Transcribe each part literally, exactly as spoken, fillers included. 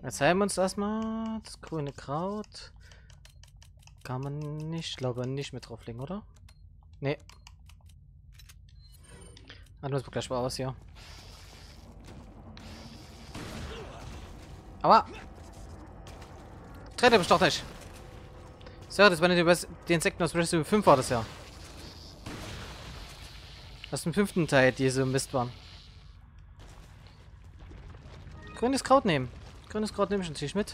Jetzt heilen wir uns erstmal das grüne Kraut. Kann man nicht, glaube nicht mit drauflegen, oder? Nee. Dann müssen wir gleich mal aus hier. Aber! Trete mich doch nicht! So, das waren die, die Insekten aus Resident Evil fünf war das ja. Aus dem fünften Teil, die so Mist waren. Grünes Kraut nehmen. Grünes Kraut nehme ich natürlich mit.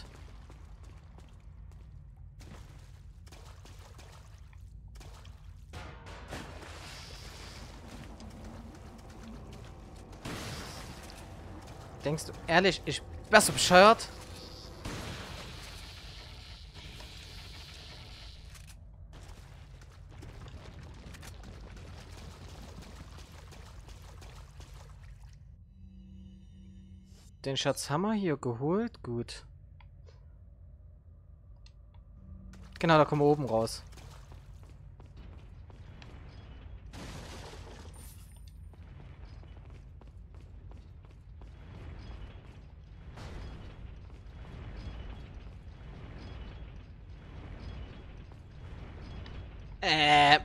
Denkst du ehrlich, ich wärst du bescheuert? Den Schatz haben wir hier geholt. Gut. Genau, da kommen wir oben raus. Äh.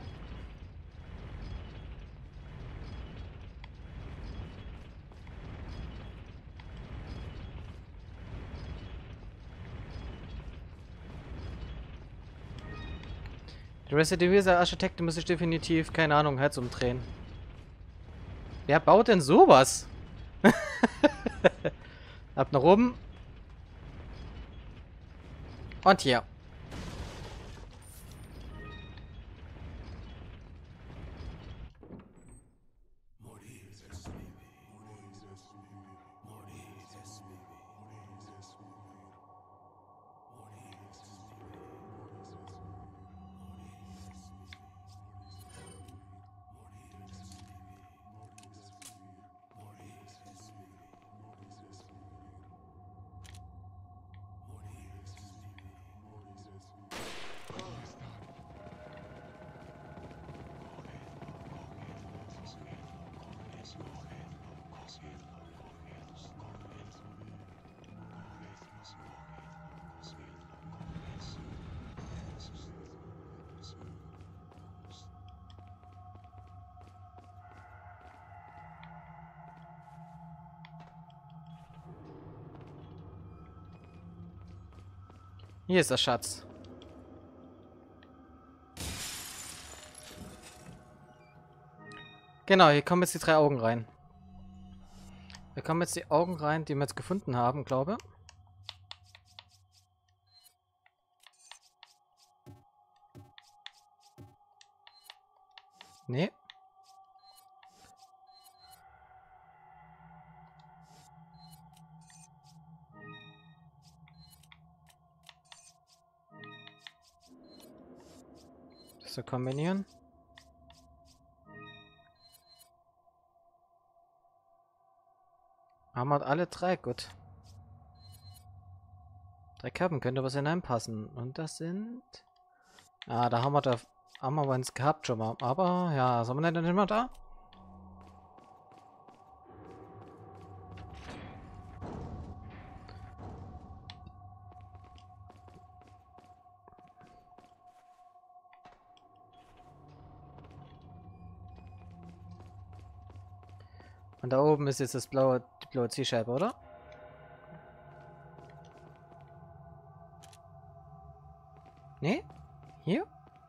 Der Resident Evil Architekt muss sich definitiv, keine Ahnung, Herz umdrehen. Wer baut denn sowas? Ab nach oben. Und hier. Hier ist der Schatz. Genau, hier kommen jetzt die drei Augen rein. Hier kommen jetzt die Augen rein, die wir jetzt gefunden haben, glaube ich. Nee. So kombinieren. Haben wir alle drei, gut. Drei Kerben könnte was hineinpassen. Und das sind... Ah, da haben wir da... Haben wir uns gehabt schon mal. Aber, ja, sind wir denn nicht mehr da? Und da oben ist jetzt das blaue, die blaue Zielscheibe, oder? Nee? Hier?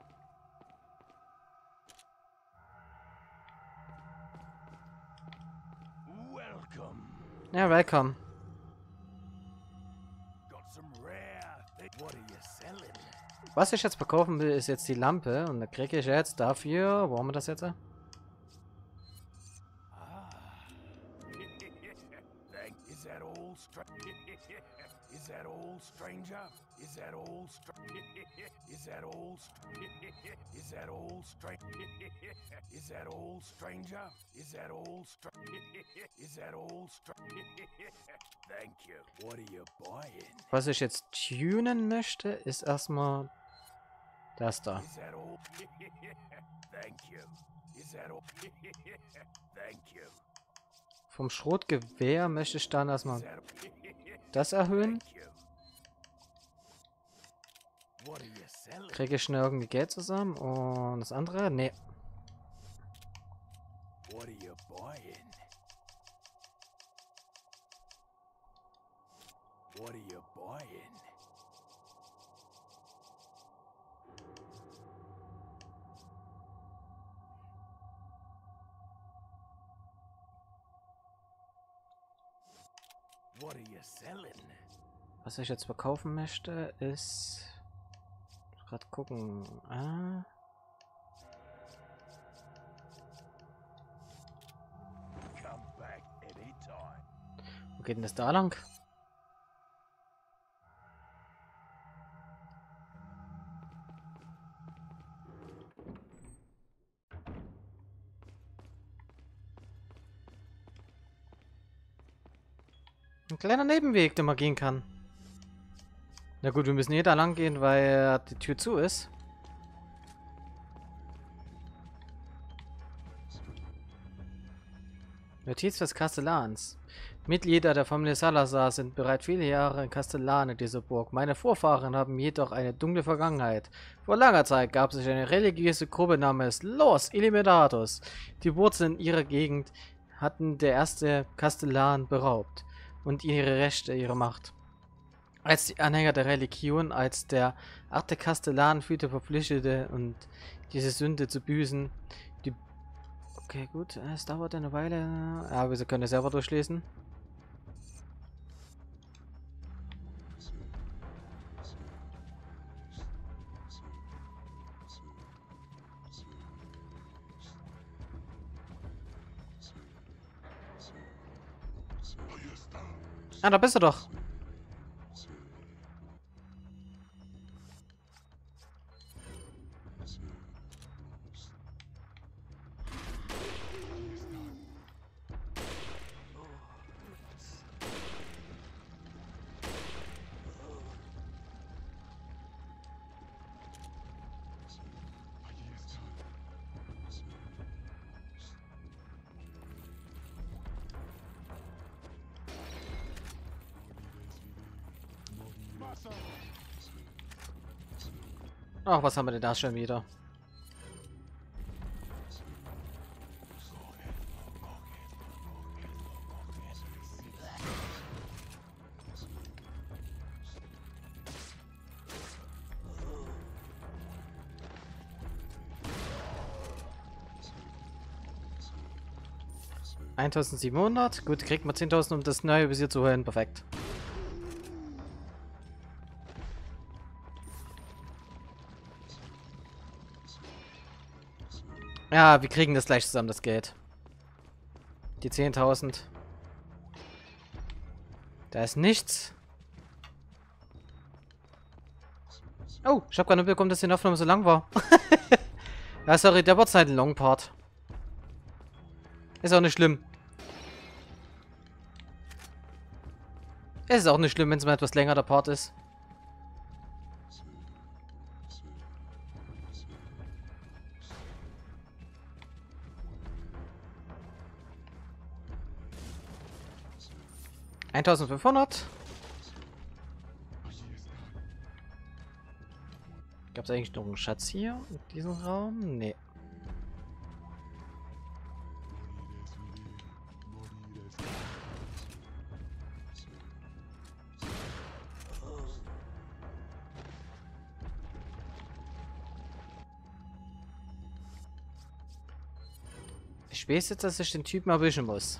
Ja, welcome. Was ich jetzt verkaufen will, ist jetzt die Lampe. Und da kriege ich jetzt dafür... Wo haben wir das jetzt? Is that all, stranger? Is that all, stranger? Is that all, is that all, stranger? Is that all, stranger? Is that all, is that all, thank you. What are you buying? Was ich jetzt tunen möchte, ist erstmal das da. Is that all? Thank you. Is that all? Thank you. Vom Schrotgewehr möchte ich dann Is erstmal that das erhöhen. thank you. What are you selling? Kriege ich schnell irgendwie Geld zusammen. Und das andere? Nee. What are you buying? What are you buying? What are you selling? Was ich jetzt verkaufen möchte, ist... Gerade gucken. Ah. Come back anytime. Wo geht denn das da lang? Ein kleiner Nebenweg, den man gehen kann. Na gut, wir müssen hier da lang gehen, weil die Tür zu ist. Notiz des Kastellans. Mitglieder der Familie Salazar sind bereits viele Jahre in Kastellan in dieser Burg. Meine Vorfahren haben jedoch eine dunkle Vergangenheit. Vor langer Zeit gab es eine religiöse Gruppe namens Los Illuminatus. Die Wurzeln ihrer Gegend hatten der erste Kastellan beraubt und ihre Rechte, ihre Macht. Als die Anhänger der Religion, als der achte Kastellan fühlte verpflichtete und diese Sünde zu büßen. Die okay, gut, es dauert eine Weile. Ja, wir können es selber durchlesen. Ah, da bist du doch. Ach, was haben wir denn da schon wieder? eintausendsiebenhundert. Gut, kriegt man zehntausend, um das neue Visier zu holen. Perfekt. Ja, wir kriegen das gleich zusammen, das Geld. Die zehntausend. Da ist nichts. Oh, ich habe gerade mitbekommen, dass die Aufnahme so lang war. Ja, sorry, der wird halt ein Long Part. Ist auch nicht schlimm. Es ist auch nicht schlimm, wenn es mal etwas länger der Part ist. eintausendfünfhundert. Gab es eigentlich noch einen Schatz hier in diesem Raum? Nee. Ich weiß jetzt, dass ich den Typen erwischen muss.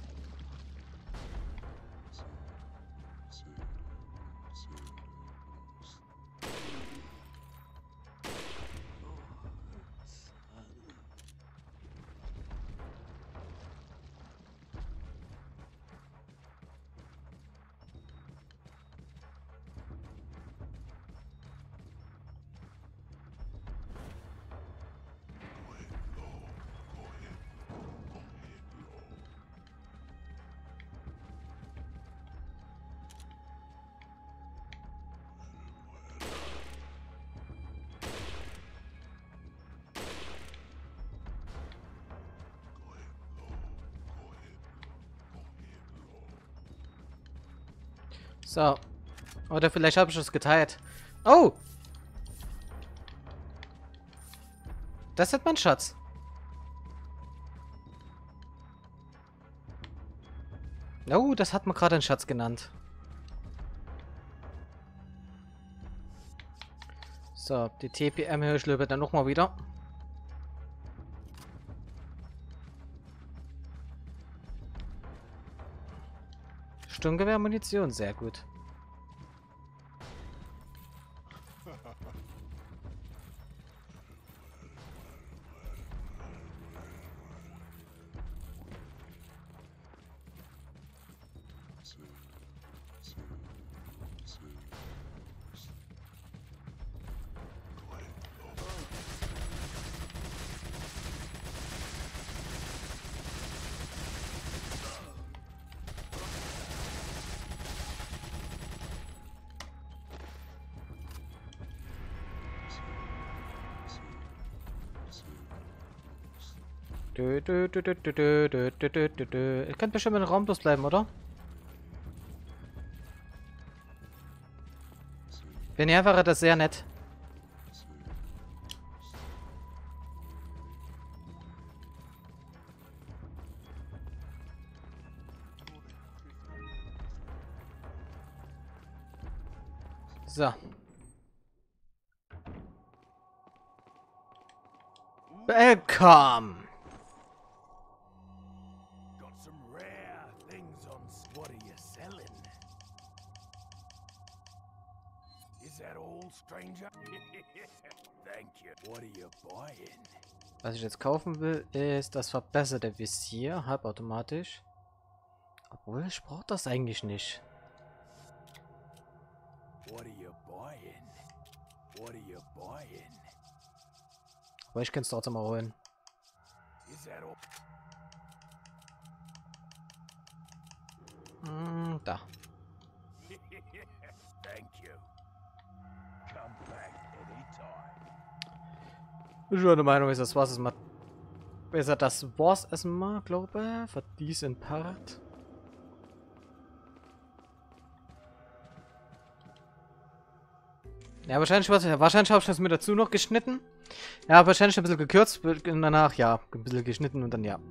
So. Oder vielleicht habe ich es geteilt. Oh! Das ist mein Schatz. Oh, das hat man gerade einen Schatz genannt. So, die T P M höre ich lieber dann nochmal wieder. Sturmgewehr-Munition, sehr gut. Dö, dö, dö, dö, dö, dö, dö, dö, dö, dö. Ihr könnt bestimmt im Raum bloß bleiben, oder? Wenn ihr wäre das sehr nett. So. Welcome. Got some rare things on. s- What are you selling? Is that all, stranger? Thank you. What are you buying? Was ich jetzt kaufen will, ist das verbesserte Visier, halbautomatisch. Obwohl, ich brauche das eigentlich nicht. What are you buying? What are you buying? Aber ich kann es trotzdem mal holen. Is that all? Hm, da. Thank you. Come back anytime. Ich war der Meinung, ist das war's mal. Ist das war's erstmal, glaube ich, für diesen Part. Ja, wahrscheinlich, wahrscheinlich habe ich das mit dazu noch geschnitten. Ja, wahrscheinlich ein bisschen gekürzt und danach, ja, ein bisschen geschnitten und dann ja.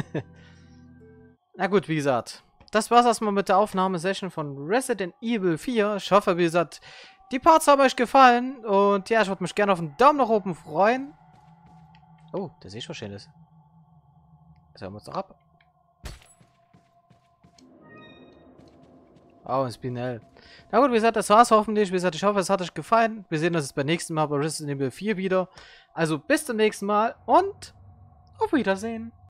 Na gut, wie gesagt, das war's erstmal mit der Aufnahmesession von Resident Evil vier. Ich hoffe, wie gesagt, die Parts haben euch gefallen und ja, ich würde mich gerne auf einen Daumen nach oben freuen. Oh, der sehe ich was Schönes. Das hören wir uns doch ab. Oh, ein Spinell. Na gut, wie gesagt, das war's hoffentlich. Wie gesagt, ich hoffe, es hat euch gefallen. Wir sehen uns beim nächsten Mal bei Resident Evil vier wieder. Also bis zum nächsten Mal und auf Wiedersehen.